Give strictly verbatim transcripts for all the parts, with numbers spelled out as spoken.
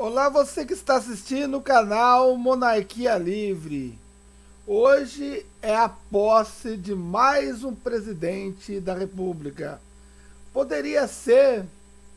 Olá, você que está assistindo o canal Monarquia Livre. Hoje é a posse de mais um presidente da República. Poderia ser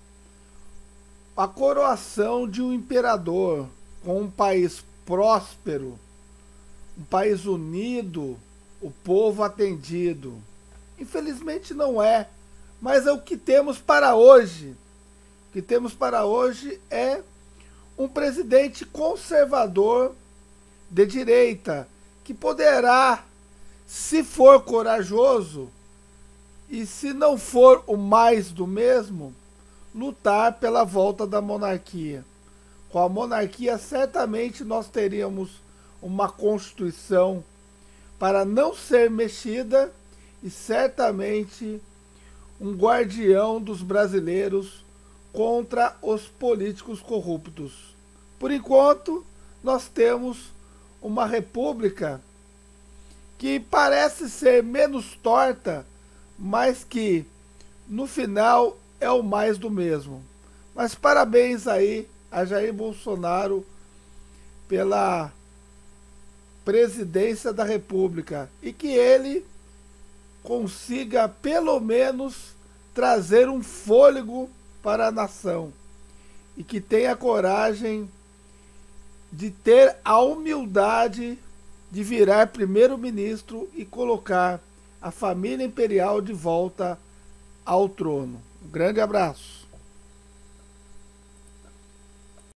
a coroação de um imperador com um país próspero, um país unido, o povo atendido. Infelizmente não é, mas é o que temos para hoje. O que temos para hoje é um presidente conservador de direita, que poderá, se for corajoso e se não for o mais do mesmo, lutar pela volta da monarquia. Com a monarquia, certamente nós teríamos uma constituição para não ser mexida e certamente um guardião dos brasileiros contra os políticos corruptos. Por enquanto, nós temos uma república que parece ser menos torta, mas que no final é o mais do mesmo. Mas parabéns aí a Jair Bolsonaro pela presidência da República e que ele consiga pelo menos trazer um fôlego para a nação e que tenha coragem de ter a humildade de virar primeiro-ministro e colocar a família imperial de volta ao trono. Um grande abraço.